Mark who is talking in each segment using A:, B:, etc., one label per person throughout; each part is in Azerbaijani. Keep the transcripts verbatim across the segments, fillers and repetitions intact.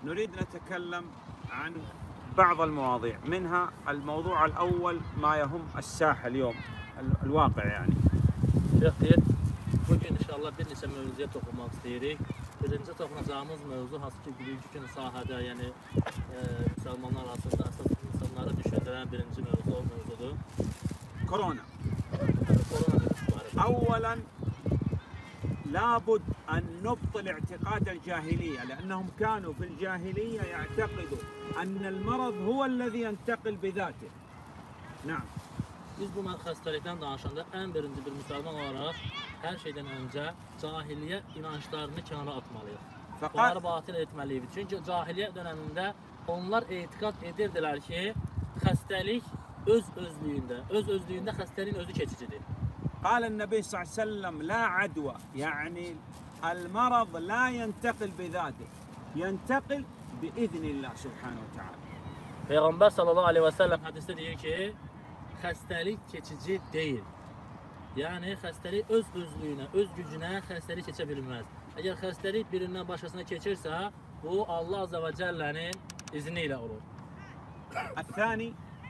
A: نريد نتكلم عن بعض المواضيع، منها الموضوع الأول ما يهم الساحة اليوم، الواقع yani.
B: Şeyh, bugün inşallah bir neçə mövzuya toxunmaq istəyirik. Birinci toxunacağımız mövzu hansı ki, bugünkü gün sahədə, yəni e, müsəlmanlar arasında əsas insanları düşündürən birinci mövzu o mövzudur.
A: Korona.
B: Korona virüsü.
A: أولاً لابد أن نبطل اعتقاد الجاهلية، لأنهم كانوا في الجاهلية يعتقدوا أن المرض هو الذي ينتقل بذاته. نعم.
B: Biz bu xəstəlikdən danışanda ən birinci bir müsəlman olaraq hər şeydən öncə cahiliyyə inanclarını kənara atmalıyıq. Bunları batil etməliyik. Çünki cahiliyyə dövründə onlar etiqad edirdilər ki, xəstəlik öz özlüyündə, öz özlüyündə xəstəliyin özü keçicidir.
A: قال النبي صلى الله عليه وسلم لا عدوى، يعني المرض لا ينتقل بذاته، ينتقل بإذن الله سبحانه وتعالى.
B: Peyğəmbər sallallahu aleyhi və səlləm hədisdə deyir ki, xəstəlik keçici deyil. Yəni xəstəlik öz özlüyünə, öz gücünə xəstəlik keçə bilməz. Əgər xəstəlik birindən başqasına keçirsə, bu Allah azze və cəllənin izni ilə olur.
A: الثاني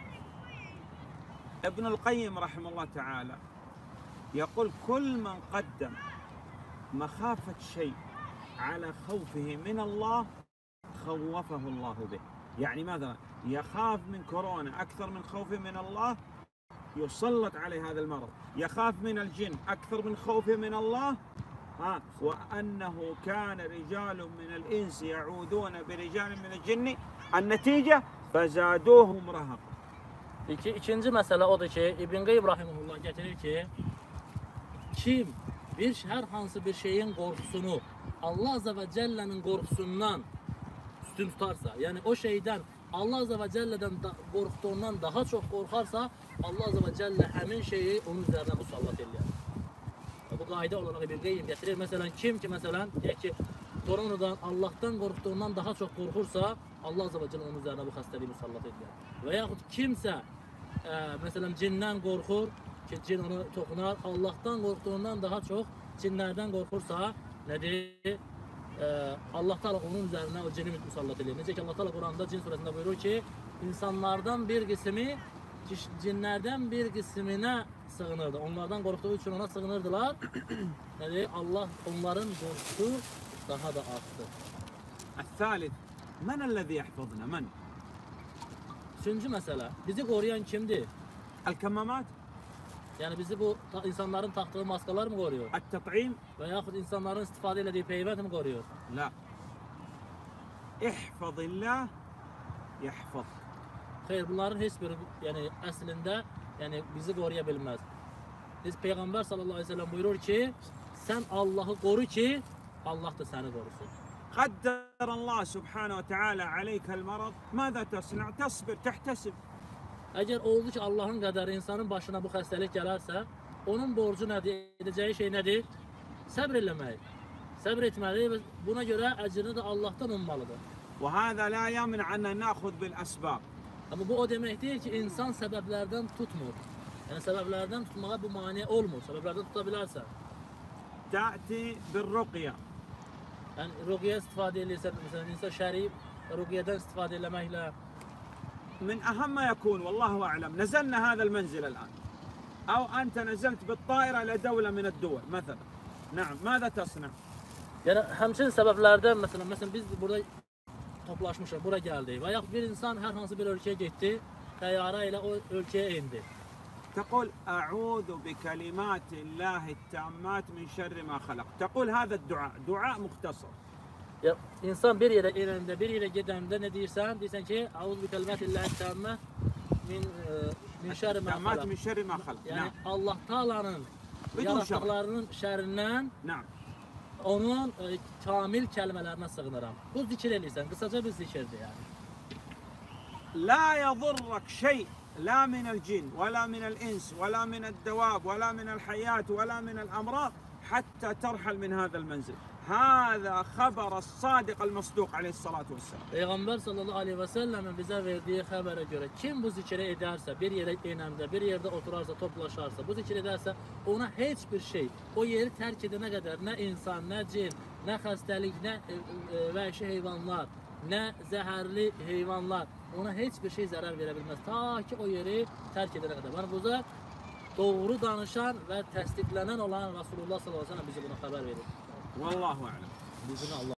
A: ابن القيم رحمه الله تعالى يقول كل من قدم مخافة شيء على خوفه من الله خوفه الله به. يعني ماذا؟ يخاف من كورونا أكثر من خوفه من الله، يسلط عليه هذا المرض. يخاف من الجن أكثر من خوفه من الله، ها وأنه كان رجال من الإنس يعودون برجال من الجن، النتيجة فزادوهم رهقا.
B: İki, ikinci məsələ odur ki, İbn Qeym rahimehullah gətirir ki, kim bir hər hansı bir şeyin qorxusunu Allah azze və cəllənin qorxusundan üstün tutarsa, yəni o şeydən Allah azze və cəllədən da, qorxduğundan daha çox qorxarsa, Allah azze və cəllə həmin şeyi onun üzərinə musallat edir. Bu qayda olaraq İbn Qeym gətirir. Məsələn, kim ki, məsələn, deyək ki, koronadan, Allahdan qorxduğundan daha çox qorxursa, Allah azze və cəllə onun üzərinə bu xəstəliyi musallat edir. Və yaxud kimsə, ə, məsələn, cindən qorxur, ki, cin onu toxunar, Allahdan qorxduğundan daha çox cinlərdən qorxursa, nədir? Ee, Allah Teala onun üzerine o cini musallat edilir. Necə ki Allah Teala Kur'an'da Cin suresinde buyurur ki, insanlardan bir kısmı cinlerden bir kısmına sığınırdı. Onlardan korktuğu için ona sığınırdılar. Yani Allah onların korkusu daha da arttı.
A: الثالث من الذي يحفظنا؟ من؟
B: Üçüncü mesele, bizi koruyan kimdi?
A: الكمامات؟
B: Yani bizi bu insanların taktığı maskalar mı koruyor?
A: التطعيم؟
B: Veyahut insanların istifade edildiği peyvend mi koruyor?
A: لا. احفظ الله يحفظك.
B: Hayır, bunların hiçbiri yani aslında yani bizi koruyabilmez. Biz Peygamber sallallahu aleyhi ve sellem buyurur ki, sen Allah'ı koru ki Allah da seni korusun.
A: قدر الله سبحانه وتعالى عليك المرض، ماذا تصنع؟ تصبر، تحتسب.
B: Eğer oldu ki Allah'ın kadar insanın başına bu hastalık gelirse, onun borcu nedir? Edeceği şey nedir? Sabretmemek. Sabretmeli ve buna göre ecrini de Allah'tan ummalıdır.
A: وهذا لا يمنع أن نأخذ بالأسباب.
B: Ama bu o demek değil ki insan sebeplerden tutmur. Yani sebeplerden tutmaya bu mani olmur. Sebeplerden tutabilirse.
A: تأتي بالرقية.
B: Yani rukiye istifade edilirse, mesela insan şer'i rukiyeden istifade edilmekle.
A: من أهم ما يكون والله أعلم نزلنا هذا المنزل الآن، أو أنت نزلت بالطائرة إلى دولة من الدول مثلا، نعم ماذا تصنع؟
B: Yani həmçinin səbəblərdən mesela, mesela biz burada toplaşmışıq, bura gəldik və yaxud bir insan hər hansı bir ölkəyə getdi, təyyarə ilə o ölkəyə indi.
A: تقول أعوذ بكلمات الله التامات من شر ما خلق. تقول هذا الدعاء، دعاء مختصر.
B: Ya insan bir yere inəndə, bir yere gedəndə nə deyirsən? Deyirsən ki, "Əuzu bi kəlimatillahi təmmə min min şerri ma
A: التامات من شر ما خلق.
B: Yəni
A: نعم.
B: Allah Taala'nın yaratdıqlarının şərrindən
A: نعم.
B: onun e, kamil kəlmələrinə sığınıram. Bu zikir eləyirsən, qısaca bir zikirdir yəni.
A: لا يضرك شيء لا من الجن ولا من الإنس ولا من الدواب ولا من الحياة ولا من الأمراض حتى ترحل من هذا المنزل. هذا خبر الصادق المصدوق عليه الصلاة والسلام.
B: Peyğəmbər sallallahu aleyhi və səlləmin bizə verdiyi xəbərə görə kim bu zikri edərsə, bir yerə enəndə, bir yerdə oturarsa, toplaşarsa, bu zikri edərsə, ona heç bir şey, o yeri tərk edənə qədər nə insan, nə cin, nə xəstəlik, nə e, e, vəhşi heyvanlar, nə zəhərli heyvanlar, ona heç bir şey zərər verə bilməz. Ta ki o yeri tərk edənə qədər. Yəni burada doğru danışan və təsdiqlənən olan Rasulullah sallallahu əleyhi və səlləm bizi buna xəbər verir.
A: Vallahu a'lem.
B: Bizini Allah